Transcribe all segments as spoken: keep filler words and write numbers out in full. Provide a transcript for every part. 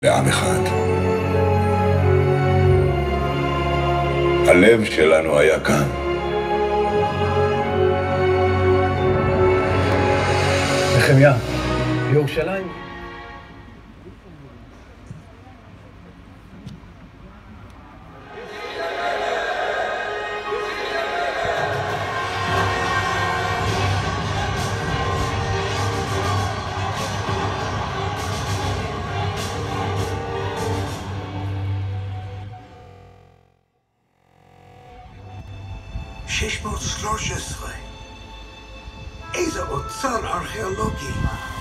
לעם אחד. הלב שלנו היה כאן. נחמיה, בירושלים. שש מאות ושלוש עשרה. איזה אוצר ארכיאולוגי.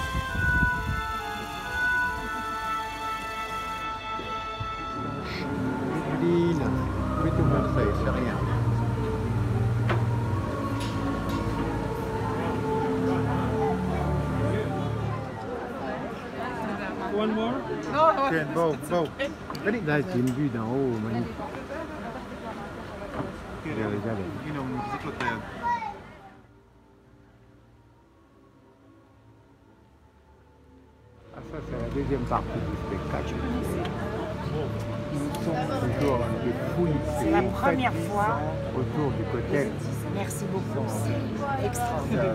One more? Non, non, Tiens, bon, bon. Là, c'est une vue d'en haut, magnifique. הנה, הוא מחזיק לו את היד. Ça, c'est la deuxième partie du spectacle. Nous sommes toujours un peu fouilles. C'est la première fois autour du côté. Merci beaucoup, c'est extraordinaire.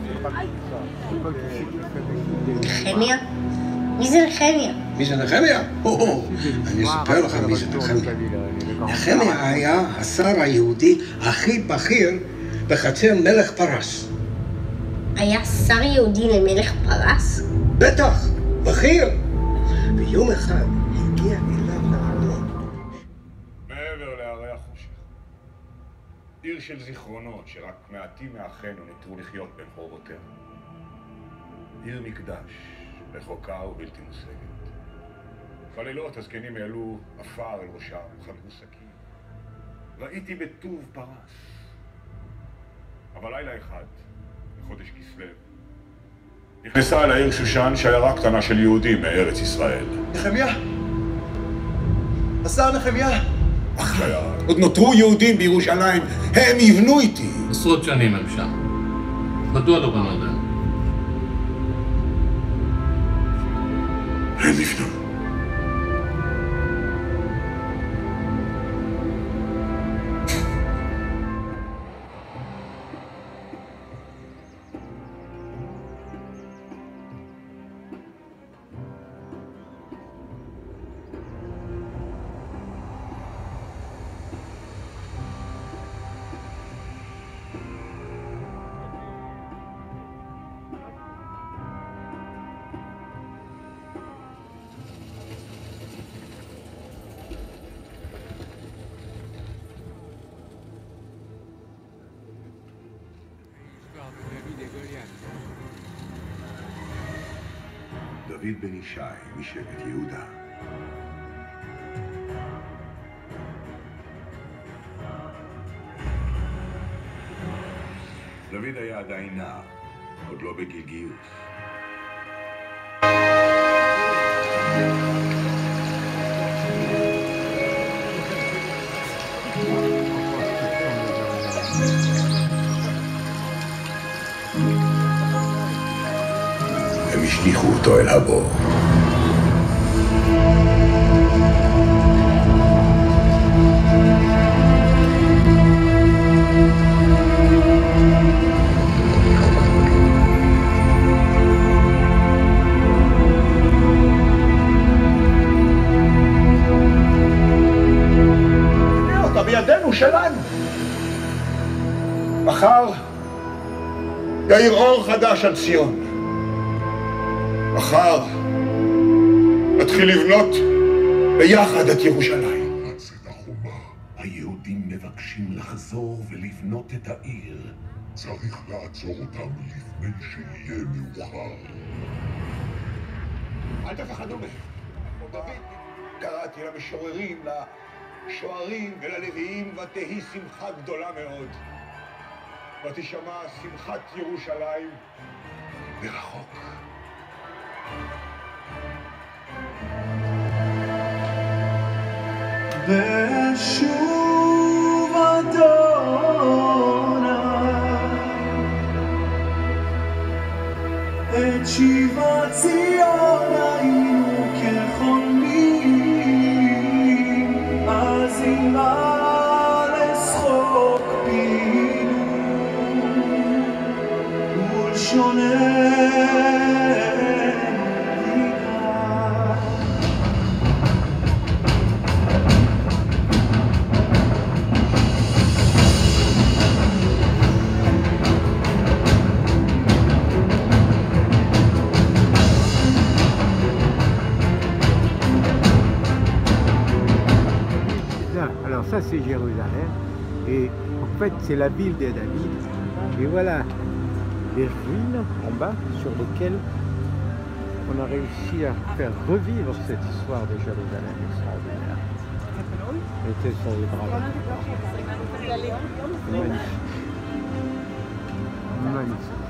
נחמיה? מי זה נחמיה? מי זה נחמיה? אני אספר לך מי זה נחמיה. נחמיה היה השר היהודי הכי בכיר בחצר מלך פרס. היה שר יהודי למלך פרס? בטח, בכיר. ויום אחד הגיע אליו לעלות. מעבר להרי החושך. עיר של זיכרונות שרק מעטים מאחינו נותרו לחיות בין חורבותיה. עיר מקדש, רחוקה ובלתי מושגת. בלילות הזקנים העלו עפר אל ראשם, חנקו סכין. ראיתי בטוב פרס. אבל לילה אחד, בחודש כסלו, נכנסה אל העיר שושן, שיירה קטנה של יהודים מארץ ישראל. נחמיה? השר נחמיה? שיירה. עוד נותרו יהודים בירושלים, הם יבנו איתי. עשרות שנים הם שם. מדוע לא בנו עדיין? הם יבנו. דוד בן ישי משבט יהודה. דוד היה עדיין נער, עוד לא בגיל גיוס. הם השליחו אותו אל הבור. הנה אותה בידינו שלנו. מחר יאיר אור חדש על ציון. מחר נתחיל לבנות ביחד את ירושלים. רצת החומה, היהודים מבקשים לחזור ולבנות את העיר. צריך לעצור אותם לפני שיהיה מאוחר. אל תפחדו מהם. דוד, קראתי למשוררים, לשוערים וללוויים, ותהי שמחה גדולה מאוד. ותשמע שמחת ירושלים מרחוק. ושוב אדוני את שיבת ציון היינו כחולמים ça c'est Jérusalem. Et en fait c'est la ville de David. Et voilà les ruines en bas sur lesquelles on a réussi à faire revivre cette histoire de Jérusalem extraordinaire. Et quels sont les bras. Magnifique. Magnifique.